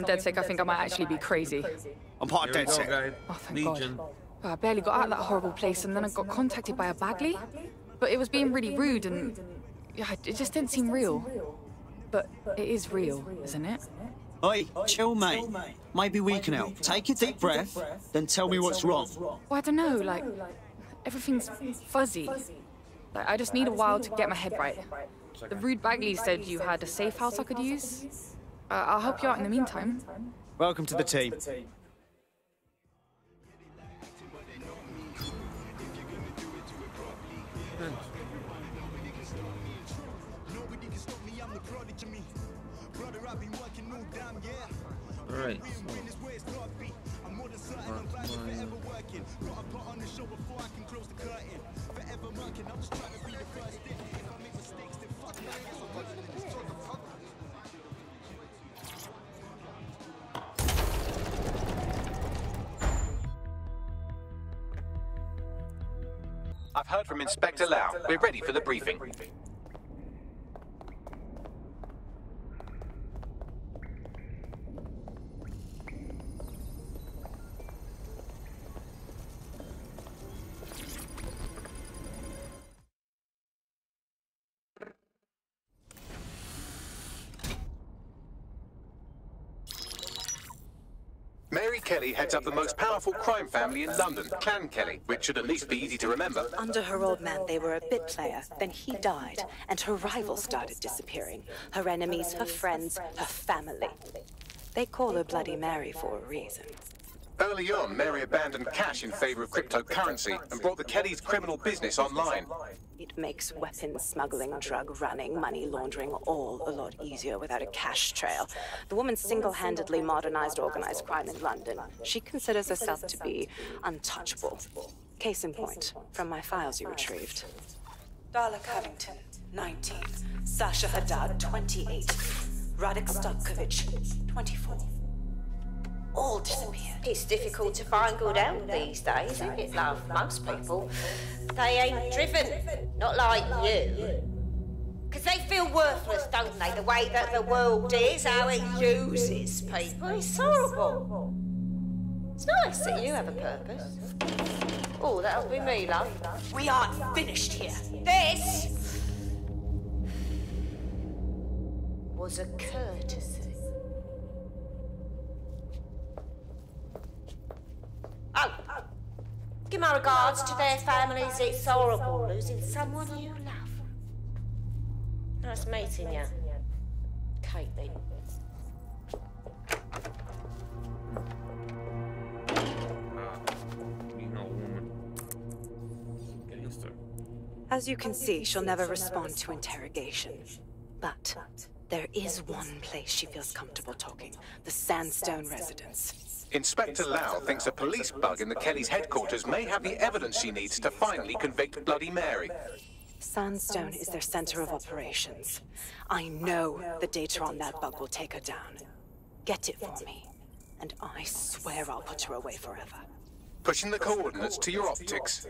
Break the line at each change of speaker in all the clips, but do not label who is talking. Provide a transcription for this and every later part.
from DedSec, I think I might actually be crazy.
I'm part of DedSec.
Oh, thank God. Well, I barely got out of that horrible place, and then I got contacted by a Bagley. But it was being really rude, and yeah, it just didn't seem real. But it is real, isn't it?
Oi, chill, mate. Maybe we can help. Take a deep breath, then tell me what's wrong.
Well, I don't know, like, everything's fuzzy. Like, I just need a while to get my head right. The rude Bagley said you had a safe house I could use. I'll help you out in the meantime.
Welcome to the team.
Alright.
I've heard from Inspector Lau. We're ready for the briefing. Mary Kelly heads up the most powerful crime family in London, Clan Kelly, which should at least be easy to remember.
Under her old man, they were a bit player. Then he died, and her rivals started disappearing. Her enemies, her friends, her family. They call her Bloody Mary for a reason.
Early on, Mary abandoned cash in favor of cryptocurrency and brought the Kellys' criminal business online.
It makes weapons smuggling, drug running, money laundering all a lot easier without a cash trail. The woman single-handedly modernized organized crime in London. She considers herself to be untouchable. Case in point, from my files you retrieved. Darla Covington, 19. Sasha Haddad, 28. Radek Stavkovich, 24. All disappeared.
It's difficult to find good help these days, isn't it, love? Most people, they ain't driven, not like you. Because they feel worthless, don't they? The way that the world is, how it uses people. It's horrible. It's nice that you have a purpose. Oh, that'll be me, love.
We aren't finished here.
This was a courtesy. Oh, give my regards to their families. It's horrible losing someone you love. Nice meeting you, Caitlin.
As you can see, she'll never respond to interrogation. But there is one place she feels comfortable talking. The Sandstone residence.
Inspector Lau thinks a police bug in the Kellys' headquarters may have the evidence she needs to finally convict Bloody Mary.
Sandstone is their center of operations. I know the data on that bug will take her down. Get it for me, and I swear I'll put her away forever.
Pushing the coordinates to your optics.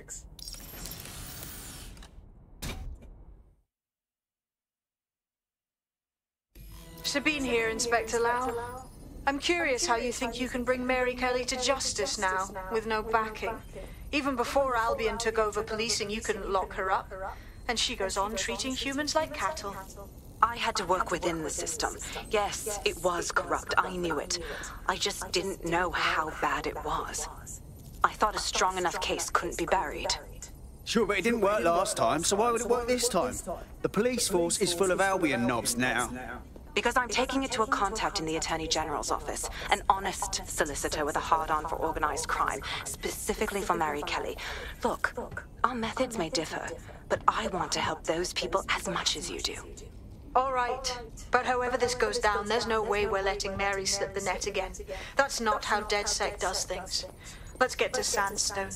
Sabine here, Inspector Lau. I'm curious how you think you can bring Mary Kelly to justice now, with no backing. Even before Albion took over policing, you couldn't lock her up. And she goes on treating humans like cattle.
I had to work within the system. Yes, it was corrupt. I knew it. I just didn't know how bad it was. I thought a strong enough case couldn't be buried.
Sure, but it didn't work last time, so why would it work this time? The police force is full of Albion knobs now.
Because I'm taking it to a contact in the Attorney General's office, an honest solicitor with a hard-on for organized crime, specifically for Mary Kelly. Look, our methods may differ, but I want to help those people as much as you do.
All right, but however this goes down, there's no way we're letting Mary slip the net again. That's not how DedSec does things. Let's get to Sandstone.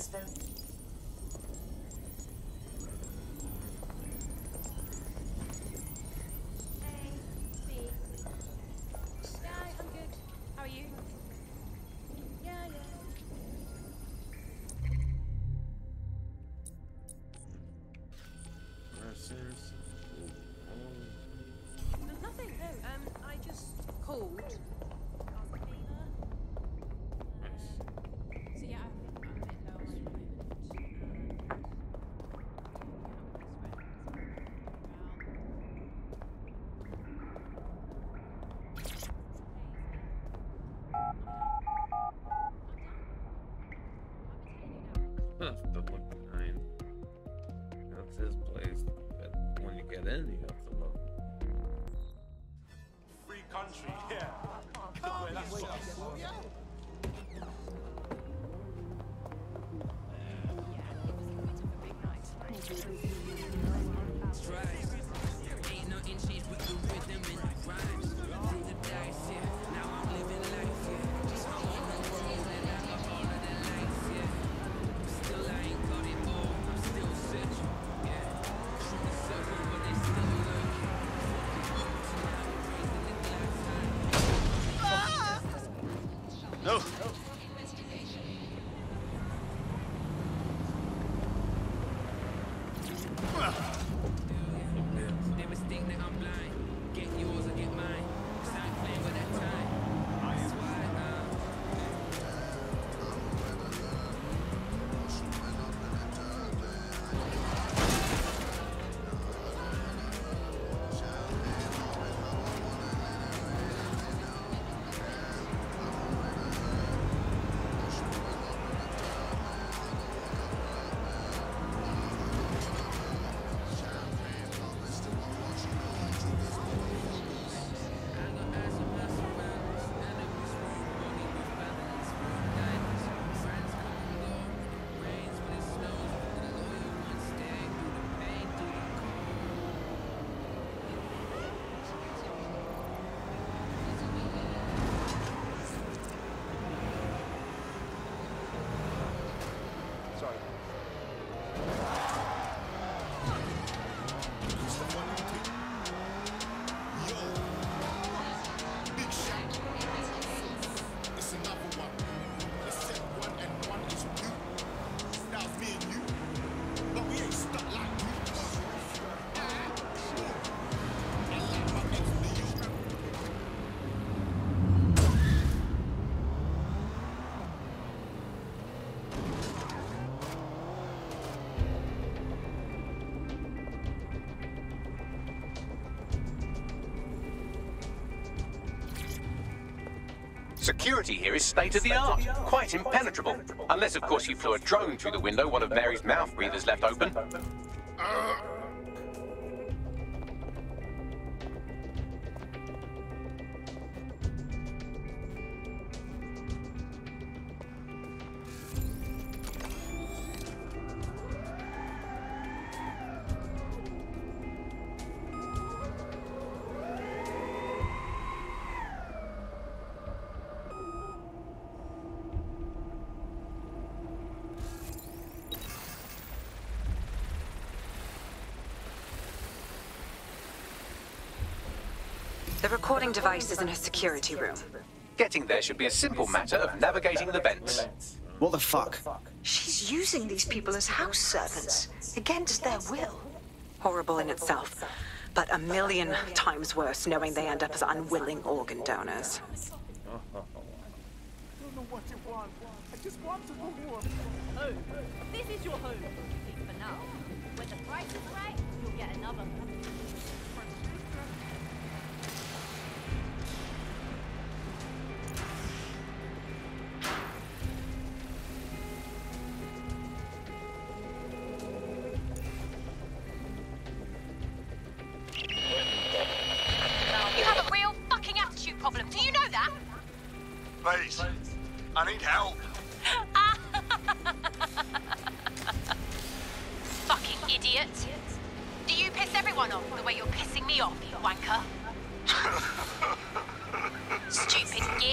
Nothing, no, I just called.
Security here is state-of-the-art, quite impenetrable. Unless, of course, you flew a drone through the window one of Mary's mouth breathers left open.
The recording device is in her security room.
Getting there should be a simple matter of navigating the vents.
What the fuck?
She's using these people as house servants, against their will.
Horrible in itself, but a million times worse knowing they end up as unwilling organ donors.
I don't know what you want. I just want to go home.
Home. This is your home. For now. When the price is right, you'll get another.
You have a real fucking attitude problem. Do you know that?
Please, I need help.
Fucking idiot. Do you piss everyone off the way you're pissing me off, you wanker? Stupid git.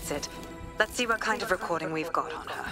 face it. Let's see what kind of recording we've got on her.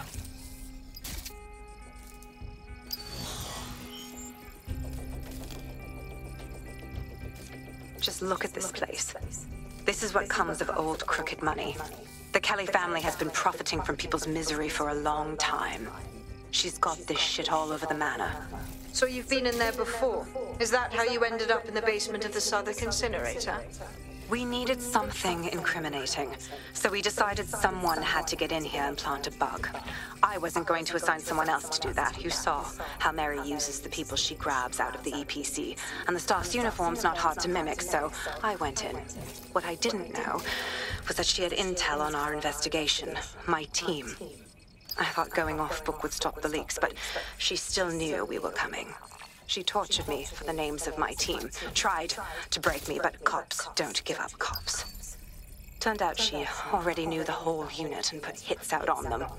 Just look at this place. This is what comes of old crooked money. The Kelly family has been profiting from people's misery for a long time. She's got this shit all over the manor.
So you've been in there before? Is that how you ended up in the basement of the Southwark incinerator?
We needed something incriminating, so we decided someone had to get in here and plant a bug. I wasn't going to assign someone else to do that. You saw how Mary uses the people she grabs out of the EPC, and the staff's uniform's not hard to mimic, so I went in. What I didn't know was that she had intel on our investigation, my team. I thought going off book would stop the leaks, but she still knew we were coming. She tortured me for the names of my team, tried to break me, but cops don't give up cops. Turned out she already knew the whole unit and put hits out on them.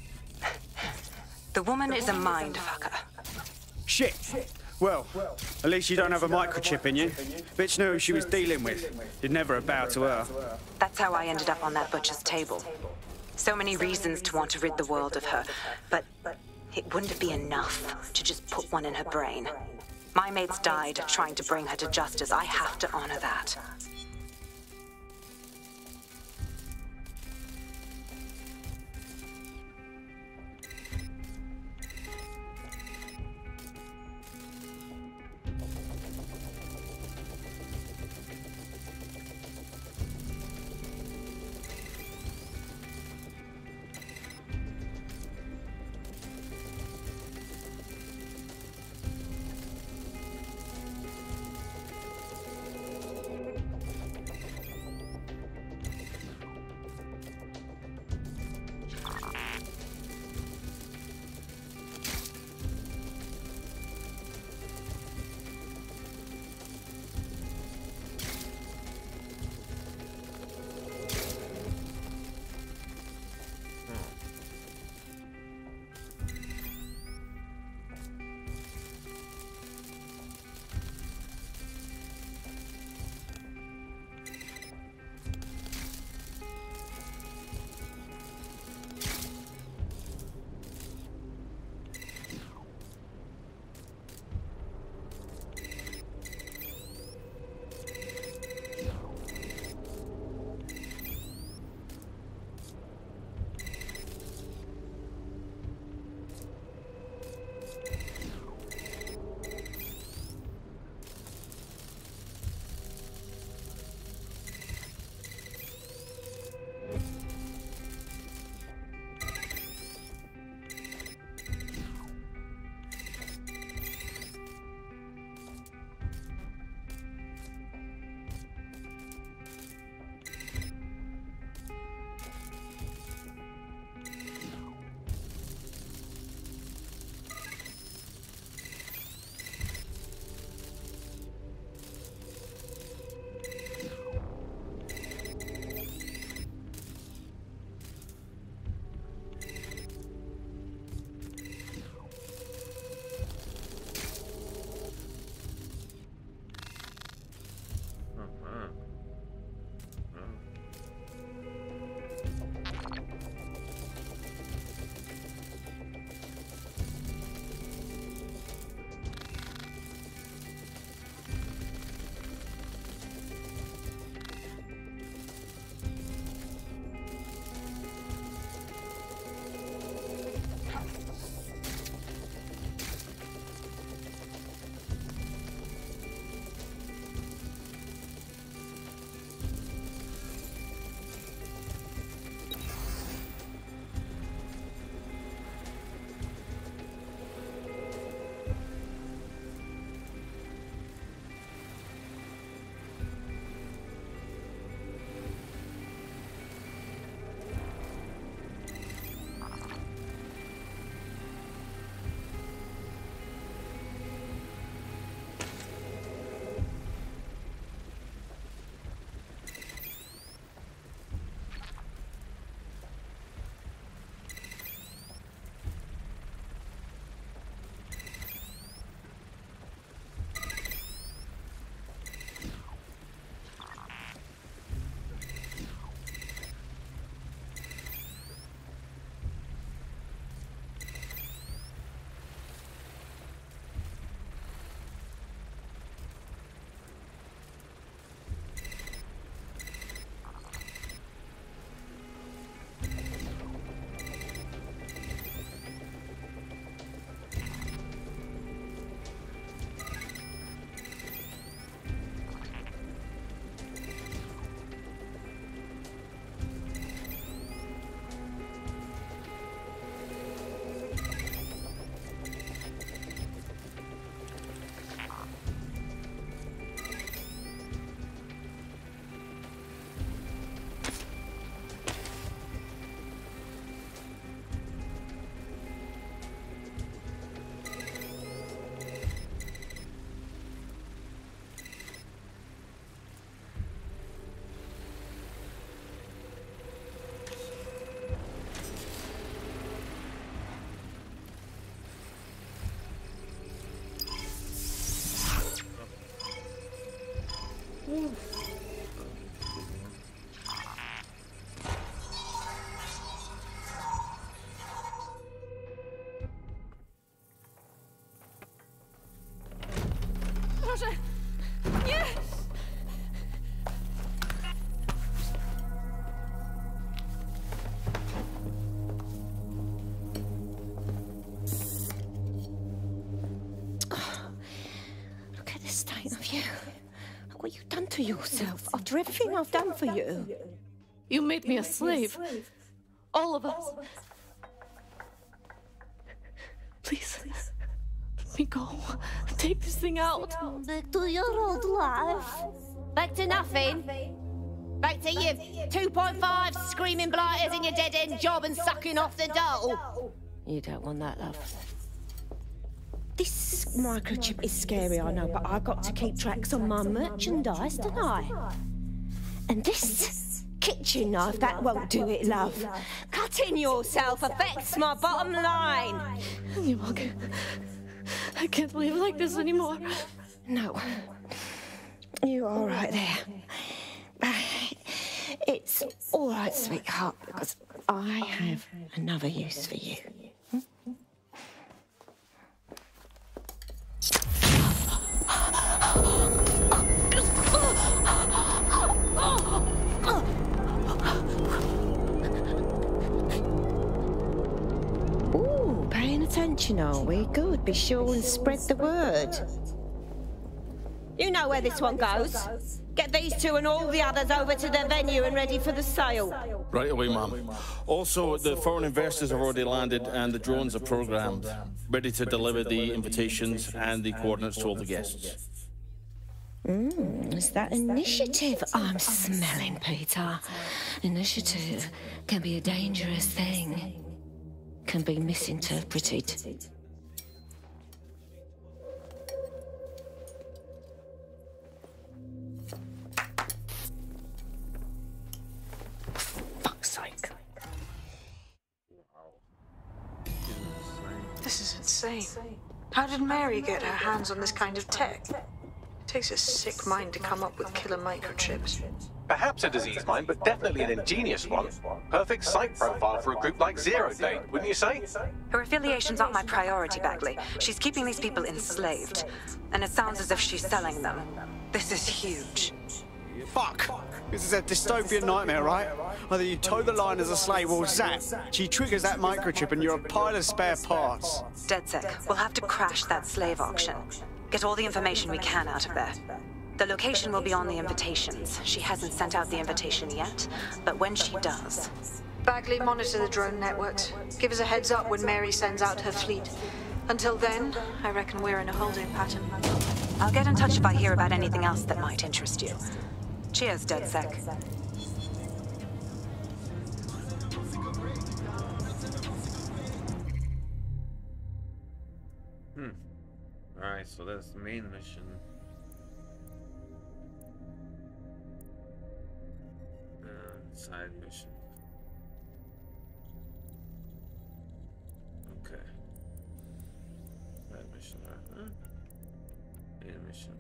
The woman is a mind-fucker.
Shit. Well, at least you don't have a microchip in you. Bitch knew who she was dealing with. You'd never have bowed to her.
That's how I ended up on that butcher's table. So many reasons to want to rid the world of her, but it wouldn't be enough to just put one in her brain. My mates died trying to bring her to justice. I have to honor that.
to yourself after everything I've done for you?
You made me a slave. All of us. Please, let me go. Take this thing out.
Back to your old life.
Back to nothing. Back to you 2.5 screaming blighters in your dead-end job and sucking off the dole.
You don't want that, love. This microchip is scary, I know, but I've got to keep tracks on my merchandise, don't I? And this kitchen knife, that won't do it, love. Cutting yourself affects my bottom line.
I can't live like this anymore.
No. You're all right there. It's all right, sweetheart, because I have another use for you. Ooh, paying attention, are we? Good. Be sure and spread the word. You know where this one goes. Get these two and all the others over to the venue and ready for the sale.
Right away, ma'am. Also, the foreign investors have already landed and the drones are programmed, ready to deliver the invitations and the coordinates to all the guests.
It's that initiative I'm smelling, Peter. Initiative can be a dangerous thing. Can be misinterpreted. Fuck's sake.
This is insane. How did Mary get her hands on this kind of tech? It takes a sick mind to come up with killer microchips.
Perhaps a disease mind, but definitely an ingenious one. Perfect site profile for a group like Zero Day, wouldn't you say?
Her affiliations aren't my priority, Bagley. She's keeping these people enslaved. And it sounds as if she's selling them. This is huge.
Fuck! This is a dystopian nightmare, right? Either you toe the line as a slave or zap. She triggers that microchip and you're a pile of spare parts.
DedSec, we'll have to crash that slave auction. Get all the information we can out of there. The location will be on the invitations. She hasn't sent out the invitation yet, but when she does...
Bagley, monitor the drone networks. Give us a heads up when Mary sends out her fleet. Until then, I reckon we're in a holding pattern.
I'll get in touch if I hear about anything else that might interest you. Cheers, DedSec.
Alright, so that's the main mission. Side mission. Okay. Side mission, huh? Main mission.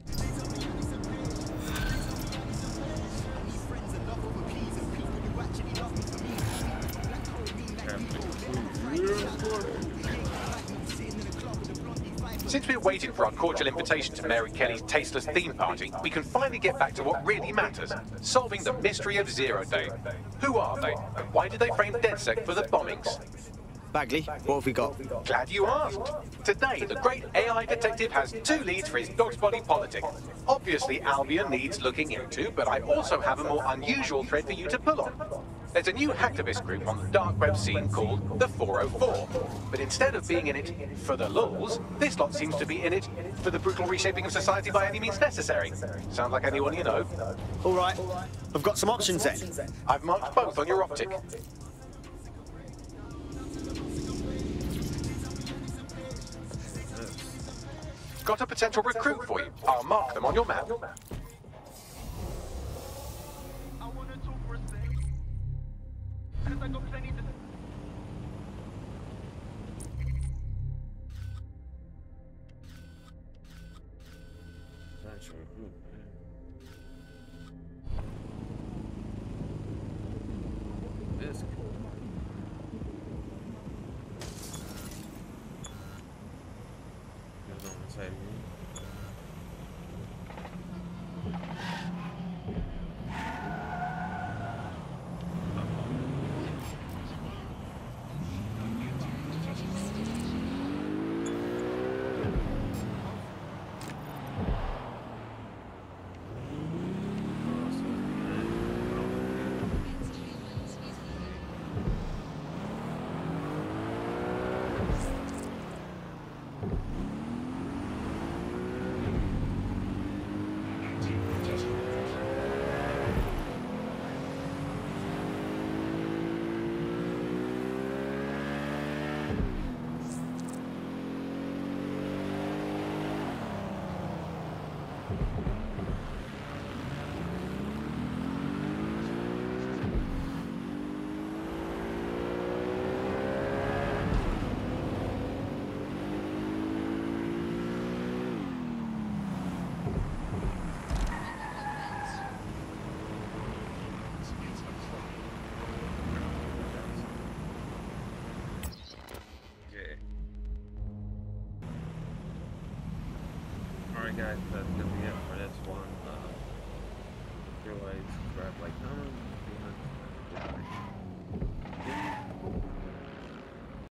Since we're waiting for our cordial invitation to Mary Kelly's tasteless theme party, we can finally get back to what really matters, solving the mystery of Zero Day. Who are they, and why did they frame DedSec for the bombings?
Bagley, what have we got?
Glad you asked. Today, the great AI detective has 2 leads for his dog's body politic. Obviously, Albion needs looking into, but I also have a more unusual thread for you to pull on. There's a new hacktivist group on the dark web scene called the 404. But instead of being in it for the lulz, this lot seems to be in it for the brutal reshaping of society by any means necessary. Sound like anyone you know?
All right, I've got some options then.
I've marked both on your optic. Got a potential recruit for you. I'll mark them on your map.
guys, that's gonna be it for this one. Feel like subscribe, like,